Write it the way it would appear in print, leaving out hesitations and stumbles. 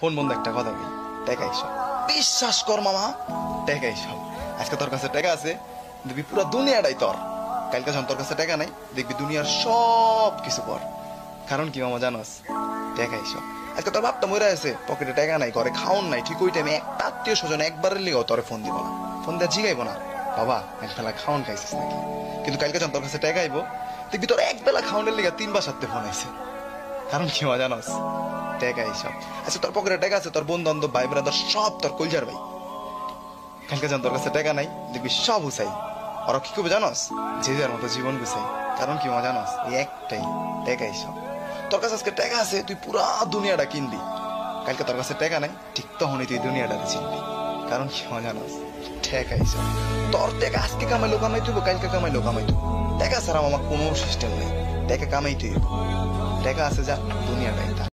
Phone বন্ধ একটা কথা বলি, টাকা সব। বিশ্বাস কর মামা, টাকাই সব। আজকে তোর কাছে টাকা আছে, দেখবি পুরো দুনিয়াটাই তোর। কালকে যখন তোর কাছে টাকা নাই, দেখবি দুনিয়ার সব কিছু পর। কারণ কি মামা জানোস, টাকাই সব। আজকে তোর বাপটা মরে আছে, পকেটে টাকা নাই, ঘরে খাওন নাই, ঠিক ওই টাইমে একটা আত্মীয় স্বজন একবারের লিগেও তোরে ফোন দিব না, ফোন দেওয়া জিগাইব না, বাবা এক বেলা খাওন খাইছিস নাকি। কিন্তু কালকে যখন তোর কাছে টাকা আইব, দেখবি তোর এক বেলা খাওয়ানোর লিগে 3 বার 7 ফোন আইছে। কারণ কি মা জানোস, টাকা সব। আচ্ছা তোর পকেটে টাকা আছে, তোর বন্ধু বান্ধব ভাই ব্রাদার সব তোর কলজার ভাই। কালকে যখন তোর কাছে টাকা নাই, দেখবি সব হুসাই। ওরা কি করবে জানোস, যে যার মতো জীবন গুছাই। কারণ কি মা জানোস, এই একটাই, টাকাই সব। তোর কাছে আজকে টাকা আছে, তুই পুরা দুনিয়াটা কিনবি। কালকে তোর কাছে টাকা নাই, ঠিক তখনই তুই দুনিয়াটাতে চিনবি। কারণ কি মা জানোস, টাকাই সব। তোর টাকা আজকে কামাইলো কামাই তুইব, কালকে কামাইলো কামাই তুই। টাকা ছাড়া আমার কোনো সিস্টেম নেই, টাকা কামাই তুই। টাকা আছে যা, দুনিয়াটাই তা।